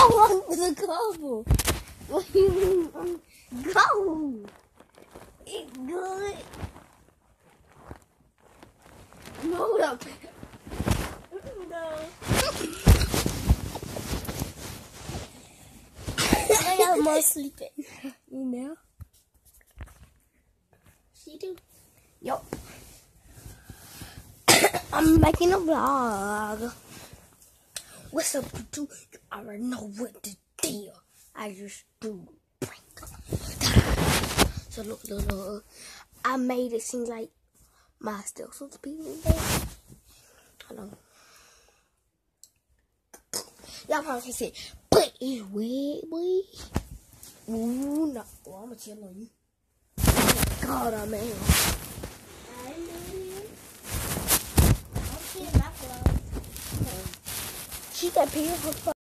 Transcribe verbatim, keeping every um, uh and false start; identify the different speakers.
Speaker 1: under the cover. What do you mean? Um, go. It's good. Hold up. No. I got more sleeping. You know? She do. Yo. I'm making a vlog. What's up, you? You already know what to do. I just do prank. So look, look, look. I made it seem like my still so to be in there. Hold on. Y'all probably say, but it's weird, boy. Ooh, no. Oh, I'm gonna chill on you. Oh my God, I'm in. She got pee on her